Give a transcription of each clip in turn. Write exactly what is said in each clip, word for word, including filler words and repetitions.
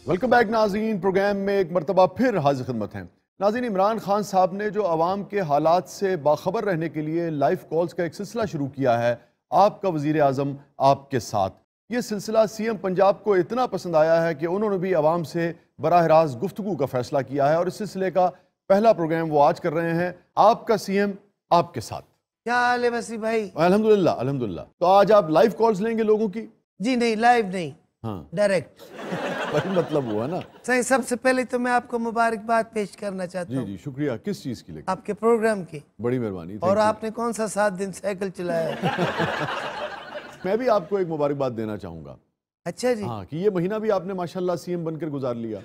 Welcome back नाज़रीन। Programme में एक मरतबा फिर हाजिर खिदमत हैं। नाज़रीन, इमरान खान साहब ने जो आवाम के हालात से बाखबर रहने के लिए लाइव कॉल्स का एक सिलसिला शुरू किया है, आपका वज़ीर आज़म आपके साथ, ये सिलसिला सीएम पंजाब को इतना पसंद आया है कि उन्होंने भी आवाम से बराह रास्त गुफ्तगू का फैसला किया है और इस सिलसिले का पहला प्रोग्राम वो आज कर रहे हैं, आपका सीएम आपके साथ। क्या हाल है वसी भाई? अल्हम्दुलिल्लाह अल्हम्दुलिल्लाह। तो आज आप लाइव कॉल्स लेंगे लोगों की? जी नहीं, लाइव नहीं, हाँ, डायरेक्ट। वही मतलब हुआ ना। सही, सबसे पहले तो मैं आपको मुबारकबाद पेश करना चाहता जी हूँ जी, शुक्रिया। किस चीज की? लेकिन आपके प्रोग्राम की। बड़ी मेहरबानी। और आपने कौन सा सात दिन साइकिल चलाया? मैं भी आपको एक मुबारकबाद देना चाहूंगा। अच्छा जी। हाँ, कि ये महीना भी आपने माशाल्लाह सीएम बनकर गुजार लिया।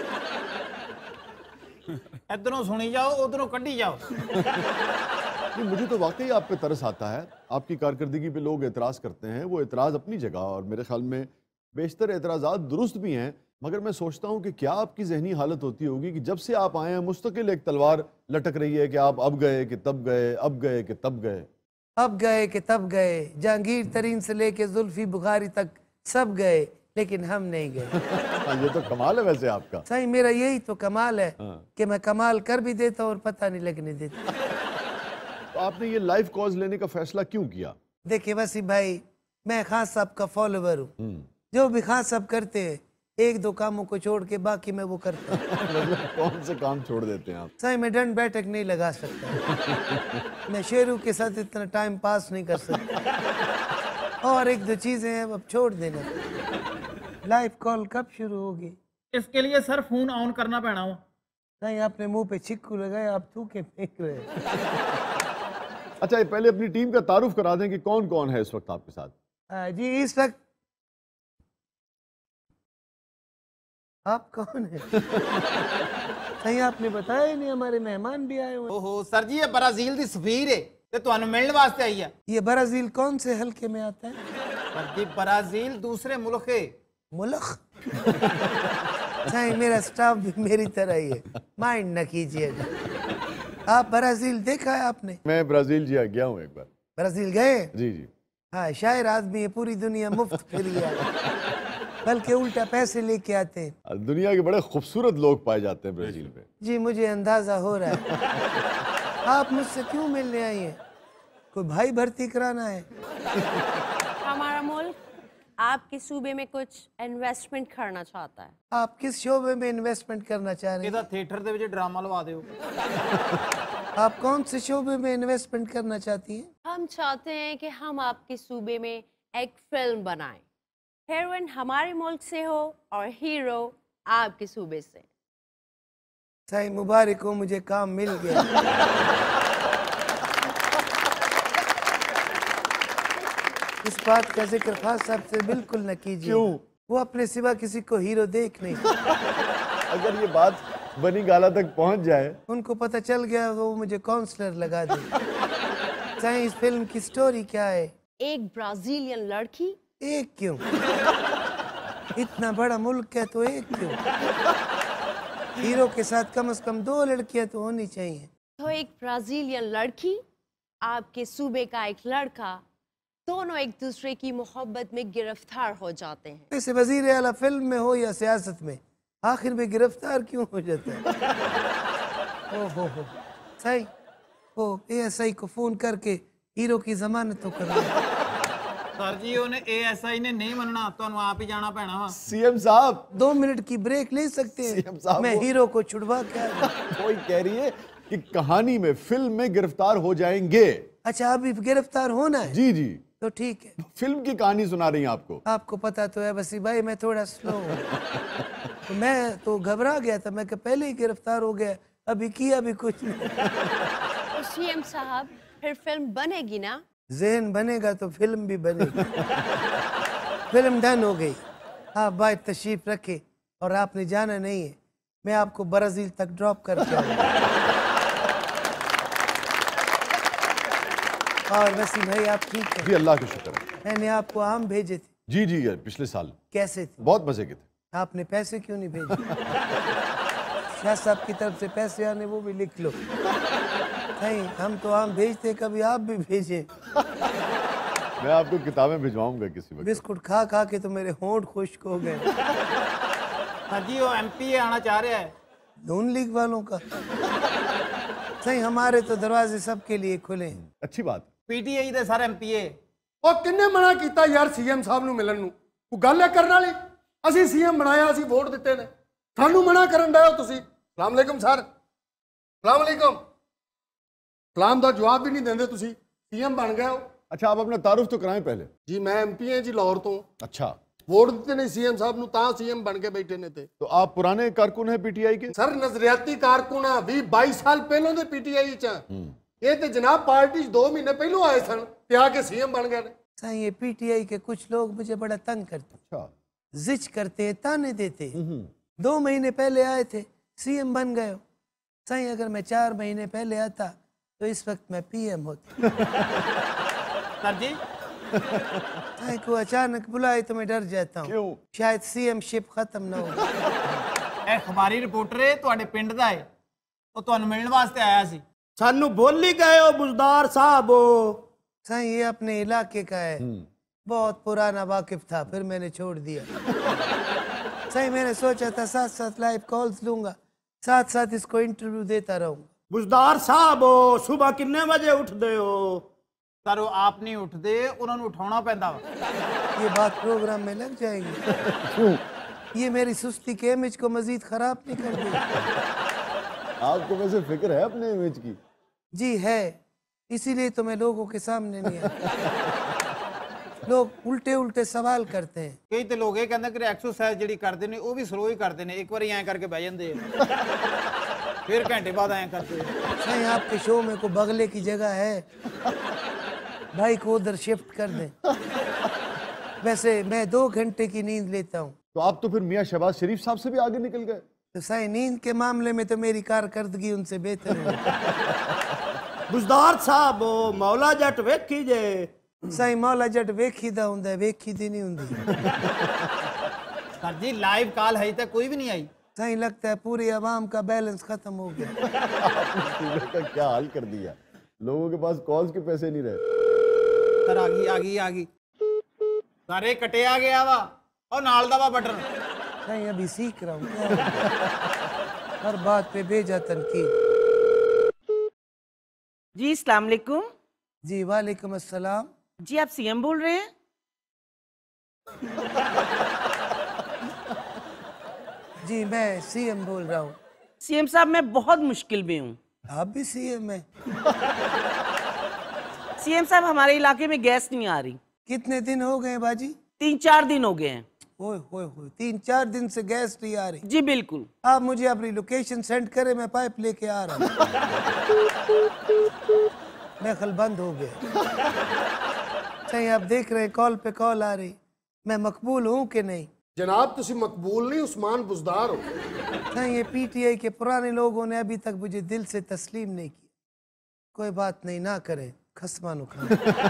इधरों सुनी जाओ, उधरों कड्डी जाओ। नहीं, मुझे तो वाकई आप पे तरस आता है। आपकी कारकर्दगी पे लोग एतराज़ करते हैं, वो एतराज़ अपनी जगह और मेरे ख्याल में बेशतर एतराज़ात दुरुस्त भी हैं, मगर मैं सोचता हूँ कि क्या आपकी जहनी हालत होती होगी कि जब से आप आए हैं मुस्तकिल एक तलवार लटक रही है कि आप अब गए कि तब गए, अब गए कि तब गए। अब गए कि तब गए, जहांगीर तरीन से लेके जुल्फी बुखारी तक सब गए, लेकिन हम नहीं गए। हाँ, ये तो कमाल है वैसे आपका। सही, मेरा यही तो कमाल है हाँ। कि मैं कमाल कर भी देता और पता नहीं लगने देता। तो आपने ये लाइव कॉज लेने का फैसला क्यों किया? देखिए वसी भाई, मैं खान साहब का फॉलोवर हूँ। हम्म। जो भी खान साहब करते हैं, एक दो कामों को छोड़ के बाकी मैं वो करता हूँ। मतलब कौन से काम छोड़ देते हैं आप? सही, मैं दंड बैठक नहीं लगा सकता। मैं शेरू के साथ इतना टाइम पास नहीं कर सकता। और एक दो चीजें हैं, अब छोड़ देना। लाइव कॉल कब शुरू होगी? इसके लिए सर फोन ऑन करना पैना हो। नहीं, आपने मुंह पे चिक्कू लगाए, आप थूके फेंक रहे हैं। अच्छा, ये पहले अपनी टीम का तारुफ करा दें कि कौन कौन है इस वक्त आपके साथ। आ, जी इस वक्त आप कौन है? सही, आपने बताया ही नहीं, हमारे मेहमान भी आए हुए हैं। ओहो सर जी, ये ब्राजील दी सफीर है ते तुहानू मिलने वास्ते आई है। ये ब्राजील कौन से हल्के में आता है? सर जी, ब्राजील दूसरे मुल्क है। मुल्क? सही, मेरा स्टाफ भी मेरी तरह ही है, माइंड न कीजिएगा। आप ब्राजील देखा है आपने? मैं ब्राजील जी गया हूँ एक बार। ब्राजील गए? जी जी। हाँ, शायर आदमी है, पूरी दुनिया मुफ्त फिर गया, बल्कि उल्टा पैसे लेके आते हैं। दुनिया के बड़े खूबसूरत लोग पाए जाते हैं ब्राजील में। जी, मुझे अंदाजा हो रहा है। आप मुझसे क्यों मिलने आई हैं? कोई भाई भर्ती कराना है? हमारा मुल्क आपके सूबे में कुछ इन्वेस्टमेंट करना चाहता है। आप किस शोबे में इन्वेस्टमेंट करना चाह रहे हैं? ਇਹਦਾ ਥੀਏਟਰ ਦੇ ਵਿੱਚ ਡਰਾਮਾ ਲਵਾ ਦਿਓ। आप कौन से शोबे में इन्वेस्टमेंट करना चाहती हैं? हम चाहते हैं कि हम आपके सूबे में एक फिल्म बनाएं। हीरोइन हमारे मुल्क से हो और हीरो आपके सूबे से। सही, मुबारक हो, मुझे काम मिल गया। इस बात का जिक्र खास साहब से बिल्कुल न कीजिए। क्यों? वो अपने सिवा किसी को हीरो देख नहीं। अगर ये बात बनी गाला तक पहुंच जाए, उनको पता चल गया तो वो मुझे काउंसलर लगा दे। सही, इस फिल्म की स्टोरी क्या है? एक ब्राजीलियन लड़की। एक क्यों? इतना बड़ा मुल्क है तो एक क्यों? हीरो के साथ कम से कम दो लड़कियां तो होनी चाहिए। तो एक ब्राजीलियन लड़की, आपके सूबे का एक लड़का, दोनों एक दूसरे की मोहब्बत में गिरफ्तार हो जाते हैं। वैसे वजीर आला फिल्म में हो या सियासत में, आखिर में गिरफ्तार क्यों हो जाता है? ओ हो हो सही, वो एएसआई को फोन करके हीरो की जमानत तो करा। सर जी, ਉਹਨੇ ਏਐਸਆਈ ਨੇ नहीं मनना, ਤੁਹਾਨੂੰ आप ही जाना पैना वा। सीएम साहब दो मिनट की ब्रेक ले सकते सीएम हैं? साहब, मैं वो- हीरो को छुड़वा के आ गया। वही कह रही है कि कहानी में, फिल्म में गिरफ्तार हो जाएंगे। अच्छा, अभी गिरफ्तार होना है? जी जी, तो ठीक है। फिल्म की कहानी सुना रही हैं आपको। आपको पता तो है वसी भाई, मैं थोड़ा स्लो हूँ। तो मैं तो घबरा गया था, मैं कि पहले ही गिरफ्तार हो गया, अभी किया भी कुछ नहीं। तो सीएम साहब, फिर फिल्म बनेगी ना? जहन बनेगा तो फिल्म भी बनेगी। फिल्म डन हो गई। आप भाई तशरीफ रखे, और आपने जाना नहीं है, मैं आपको ब्राजील तक ड्रॉप करके आऊंगा। और वसी भाई आप ठीक है? जी अल्लाह का शुक्र है। मैंने आपको आम भेजे थे। जी जी, ये पिछले साल कैसे थे? बहुत मजे के थे। आपने पैसे क्यों नहीं भेजे? शाह साहब की तरफ से पैसे आने, वो भी लिख लो। नहीं, हम तो आम भेजते, कभी आप भी भेजें। मैं आपको किताबें भिजवाऊंगा किसी वक्त। बिस्कुट खा खा के तो मेरे होंठ खुश्क हो गए। सर जी वो एमपी आना चाह रहा है। नून लीग वालों का सही, हमारे तो दरवाजे सबके लिए खुले हैं। अच्छी बात। पीटीआई दे सर एमपीए। ਉਹ ਕਿੰਨੇ ਮਨਾ ਕੀਤਾ ਯਾਰ ਸੀਐਮ ਸਾਹਿਬ ਨੂੰ ਮਿਲਣ ਨੂੰ? ਕੋਈ ਗੱਲ ਹੈ ਕਰਨ ਵਾਲੀ? ਅਸੀਂ ਸੀਐਮ ਬਣਾਇਆ, ਅਸੀਂ ਵੋਟ ਦਿੱਤੇ ਨੇ, ਸਾਨੂੰ ਮਨਾ ਕਰਨ ਡਏ ਹੋ ਤੁਸੀਂ। ਸਲਾਮ ਅਲੈਕੁਮ ਸਰ। ਸਲਾਮ ਅਲੈਕੁਮ। ਸਲਾਮ ਦਾ ਜਵਾਬ ਵੀ ਨਹੀਂ ਦਿੰਦੇ ਤੁਸੀਂ, ਸੀਐਮ ਬਣ ਗਏ ਹੋ। अच्छा, आप अपना तारुफ तो कराएं पहले। ਜੀ ਮੈਂ ਐਮਪੀ ਹਾਂ ਜੀ ਲਾਹੌਰ ਤੋਂ। अच्छा, ਵੋਟ ਦਿੱਤੇ ਨੇ ਸੀਐਮ ਸਾਹਿਬ ਨੂੰ, ਤਾਂ ਸੀਐਮ ਬਣ ਕੇ ਬੈਠੇ ਨੇ। ਤੇ तो आप पुराने कारकुन हैं पीटीआई के? ਸਰ ਨਜ਼ਰੀਆਤੀ ਕਾਰਕੁਨ ਆ, ਵੀਹ ਬਾਈ ਸਾਲ ਪਹਿਲਾਂ ਦੇ ਪੀਟੀਆਈ ਚ। ਇਹ ਤੇ ਜਨਾਬ ਪਾਰਟੀ ਚ ਦੋ ਮਹੀਨੇ ਪਹਿਲਾਂ ਆਏ ਸਨ ਤੇ ਆ ਕੇ ਸੀਐਮ ਬਣ ਗਏ ਨੇ। सही, ये पीटीआई के कुछ लोग मुझे बड़ा तंग करते, अच्छा, जिच करते, ताने देते। दो महीने पहले आए थे, सीएम बन गए हो। सही, अगर मैं चार महीने पहले आता तो इस वक्त मैं पीएम होता। सर जी सही को अचानक बुलाए तो मैं डर जाता हूँ, क्यों? शायद सीएम शिप खत्म ना हो। ਇਹ ਅਖਬਾਰੀ ਰਿਪੋਰਟਰ ਹੈ ਤੁਹਾਡੇ ਪਿੰਡ ਦਾ ਹੈ, ਉਹ ਤੁਹਾਨੂੰ ਮਿਲਣ ਵਾਸਤੇ ਆਇਆ ਸੀ। सानू बोली गए हो बुजदार साहब हो। सही, ये अपने इलाके का है, बहुत पुराना वाकिफ था, फिर मैंने छोड़ दिया। सही, मैंने सोचा था साथ साथ लाइव कॉल्स लूंगा, साथ साथ इसको इंटरव्यू देता रहूंगा। बुजदार साहब हो, सुबह कितने बजे उठते हो? सर वो आप नहीं उठते, ਉਹਨਾਂ ਨੂੰ ਉਠਾਉਣਾ ਪੈਂਦਾ ਵਾ। ये बात प्रोग्राम में लग जाएगी। ये मेरी सुस्ती के इमेज को मजीद खराब नहीं कर देगी। आपको वैसे फिक्र है अपने इमेज की? जी है, इसीलिए तो मैं लोगों के सामने नहीं आता। लोग उल्टे उल्टे सवाल करते हैं। ਕਈ ਤੇ ਲੋਕ ਇਹ ਕਹਿੰਦੇ ਕਿ ਐਕਸਰਸਾਈਜ਼ ਜਿਹੜੀ ਕਰਦੇ ਨੇ ਉਹ ਵੀ ਸਲੋ ਹੀ ਕਰਦੇ ਨੇ, ਇੱਕ ਵਾਰੀ ਐਂ ਕਰਕੇ ਬਹਿ ਜਾਂਦੇ ਆ, ਫਿਰ ਘੰਟੇ ਬਾਅਦ ਐਂ ਕਰਦੇ ਆ। सही, आपके शो में कोई बगले की जगह है, भाई को उधर शिफ्ट कर दें। वैसे मैं दो घंटे की नींद लेता हूँ। तो आप तो फिर मियाँ शहबाज शरीफ साहब से भी आगे निकल गए। तो सही, नींद के मामले में तो मेरी कारकर्दगी उनसे बेहतर है। बुजदार साहब हो, मौला जट वेखी जे। सही, मौला जट वेखीदा हुंदा है, वेखीदी नहीं हुंदी। सर जी लाइव कॉल है तक कोई भी नहीं आई। सही, लगता है पूरी आवाम का बैलेंस खत्म हो गया। आपने का क्या हाल कर दिया, लोगों के पास कॉल्स के पैसे नहीं रहे। सर आ गई आ गई आ गई, सारे कटे आ गया वा और नाल दा वा बटन। नहीं, अभी सीख रहा हूँ क्या? हर बात पे भेजा तनकीद। जी अस्सलाम वालेकुम। जी वालेकुम अस्सलाम। जी आप सीएम बोल रहे हैं? जी मैं सीएम बोल रहा हूँ। सीएम साहब मैं बहुत मुश्किल में हूँ। आप भी सीएम हैं? सीएम साहब हमारे इलाके में गैस नहीं आ रही। कितने दिन हो गए बाजी? तीन चार दिन हो गए हैं। ओए होए होए, तीन चार दिन से गैस नहीं आ रही? जी बिल्कुल। आप मुझे अपनी लोकेशन सेंड करें, मैं पाइप लेके आ रहा हूँ। दखल बंद हो गया। सही, आप देख रहे हैं कॉल पे कॉल आ रही, मैं मकबूल हूँ कि नहीं? जनाब तुसी मकबूल नहीं, उस्मान बुजदार हो। नहीं, ये पीटीआई के पुराने लोगों ने अभी तक मुझे दिल से तस्लीम नहीं किया। कोई बात नहीं, ना करें, खसमानो खान।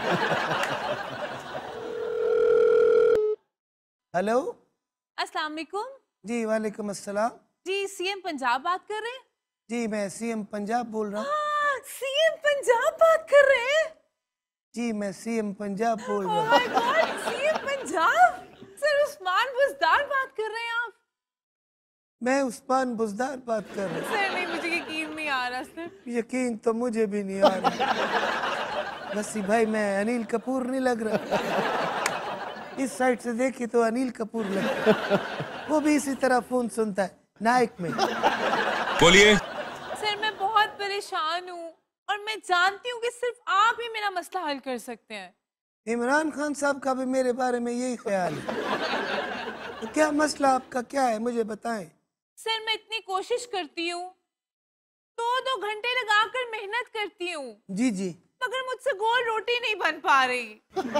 हेलो, अस्सलाम वालेकुम। जी वालेकुम अस्सलाम। जी सीएम पंजाब बात कर रहे हैं? जी मैं सीएम पंजाब बोल रहा हूँ। हाँ, सीएम पंजाब बात कर रहे हैं? जी मैं सीएम पंजाब बोल रहा ओह हूँ। My god, CM Punjab. Sir Usman Buzdar बात कर रहे हैं आप? मैं उस्मान बुजदार बात कर रहा हूँ। सर नहीं, मुझे यकीन नहीं आ रहा सर। यकीन तो मुझे भी नहीं आ रहा। वसी भाई मैं अनिल कपूर नहीं लग रहा? इस साइड से देखिए तो अनिल कपूर लगता है। वो भी इसी तरह फोन सुनता है, नाइक में। बोलिए। सर मैं बहुत परेशान हूँ और मैं जानती हूँ कि सिर्फ आप ही मेरा मसला हल कर सकते हैं। इमरान खान साहब का भी मेरे बारे में यही ख्याल है। तो क्या मसला आपका क्या है, मुझे बताएं। सर मैं इतनी कोशिश करती हूँ, दो दो घंटे लगाकर मेहनत करती हूँ, जी जी, मगर मुझसे गोल रोटी नहीं बन पा रही।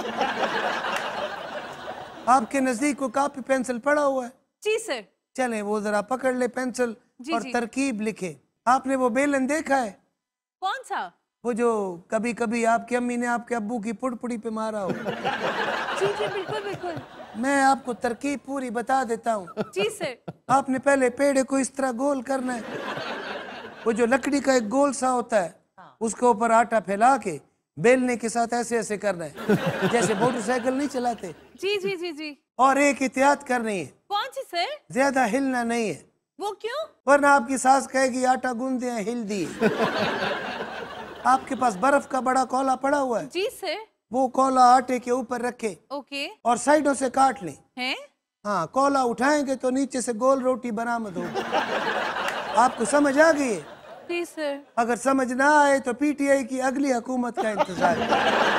आपके नजदीक को कापी पेंसिल पड़ा हुआ है? जी सर। चलें वो जरा पकड़ ले पेंसिल जी, और जी। तरकीब लिखे। आपने वो बेलन देखा है? कौन सा? वो जो कभी कभी आपकी अम्मी ने आपके अब्बू की पुड़पुड़ी पे मारा हो। जी जी बिल्कुल बिल्कुल। मैं आपको तरकीब पूरी बता देता हूँ। जी सर। आपने पहले पेड़े को इस तरह गोल करना है। वो जो लकड़ी का एक गोल सा होता है, उसके ऊपर आटा फैला के बेलने के साथ ऐसे ऐसे करना है, जैसे मोटरसाइकिल नहीं चलाते। जी जी जी जी। और एक एहतियात करनी है। कौन जी सर? ज्यादा हिलना नहीं है, वो क्यों? वरना आपकी सास कहेगी आटा गूंदे हैं हिल दिए। आपके पास बर्फ का बड़ा कोला पड़ा हुआ है, जी सर। वो कोला आटे के ऊपर रखे ओके। और साइडों से काट लें। हैं? हाँ, कोला उठाएंगे तो नीचे से गोल रोटी बरामद होगी। आपको समझ आ गई है? जी सर। अगर समझ ना आए तो पीटीआई की अगली हुकूमत का इंतजार है।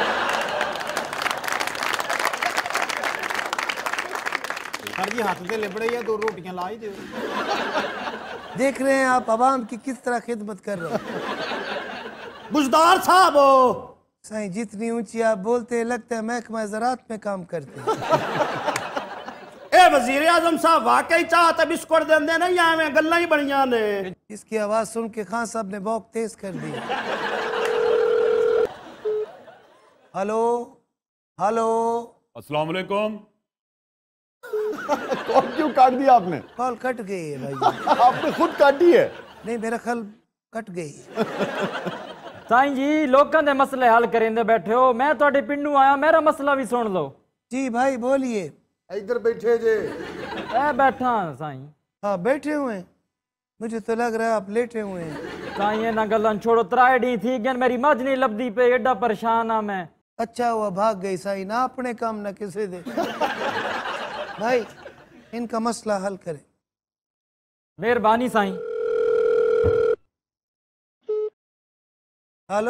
सर जी हाथ से लिबड़े या दो रोटियां ला ही दो। देख रहे हैं आप अवाम की किस तरह खिदमत कर रहे हो। बुजदार साहब हो साईं, जितनी ऊंची आप बोलते हैं लगता है महकमा ज़राअत में काम करते हैं। ए वजीर आजम साहब वाकई चाहते बिस्कुट देंदे नहीं आवे गल्ला ही बढ़िया ने। इसकी आवाज सुन के खान साहब ने बौक तेज कर दी। हेलो हेलो, अस्सलाम वालेकुम। कॉल क्यों काट दिया आपने? कॉल कट गई है भाई। आपने खुद काटी है? नहीं, मेरा ख्याल कट गई। साईं जी लोगों के मसले हल करेंदे बैठे हो, मैं थोड़े पिंडू आया, मेरा मसला भी सुन लो। जी भाई बोलिए। इधर बैठे जे। ए बैठा साईं। हाँ बैठे हुए हैं, मुझे तो लग रहा है आप लेटे हुए हैं। साईं ना गलन छोड़ो, त्राई डी थी गन मेरी मज नहीं लभदी पे, एडा परेशान आ मैं। अच्छा हुआ भाग गई साईं, ना अपने काम ना किसी दे। भाई इनका मसला हल करें। मेहरबानी साईं। हेलो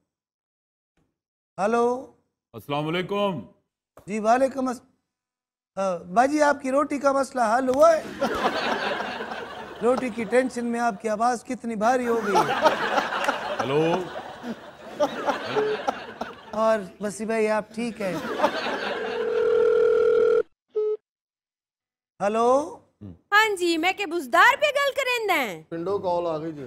हेलो, अस्सलाम वालेकुम। जी वालेकुम अस- हाँ, बाजी आपकी रोटी का मसला हल हुआ है? रोटी की टेंशन में आपकी आवाज कितनी भारी हो गई है। हेलो। और वसी भाई आप ठीक है? हेलो। हाँ जी, मैं के बुजदार पे गल करेंदा है। पिंडो कॉल आ गई जी।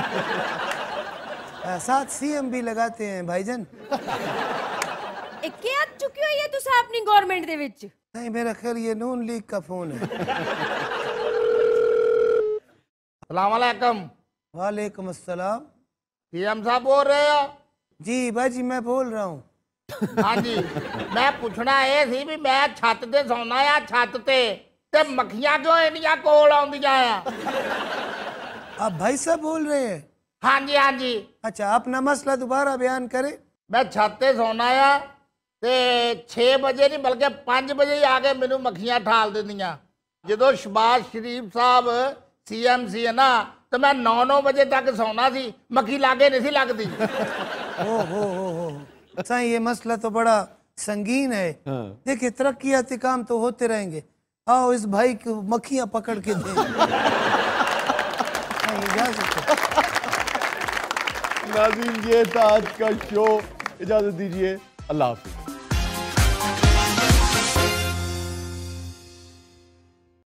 आ, साथ सीएम भी लगाते हैं भाईजान। एक क्या चुकी हुई है तुसा अपनी गवर्नमेंट दे विच? नहीं, मेरा ख्याल ये नून लीग का फोन है। सलाम अलैकुम। वालेकुम अस्सलाम। सीएम साहब बोल रहे हो? जी बाजी मैं बोल रहा हूँ। हाँ जी, मैं पूछना ये सी भी मैं छत ते सौना आ, छत ते ते मक्खियां क्यों इन्नियां कोल आउंदियां आ? आप भाई साहब बोल रहे हैं? हाँ जी हाँ जी। अच्छा, अपना मसला दोबारा बयान करें। मैं छत ते सौना आ ते छे बजे नहीं बल्कि पांच बजे ही आके मैनू मक्खियां ठाल दिंदियां। जदों शहबाज शरीफ साहब सीएम सी है ना, तो मैं नौ नौ बजे तक सौना सी, मक्खी लागे नहीं सी लगती। ओ हो हो हो साईं, ये मसला तो बड़ा संगीन है। देखिए तरक्याती काम तो होते रहेंगे। आओ इस भाई को मक्खियां पकड़ के दे। नाज़रीन ये था आज का शो, इजाजत दीजिए, अल्लाह हाफिज़।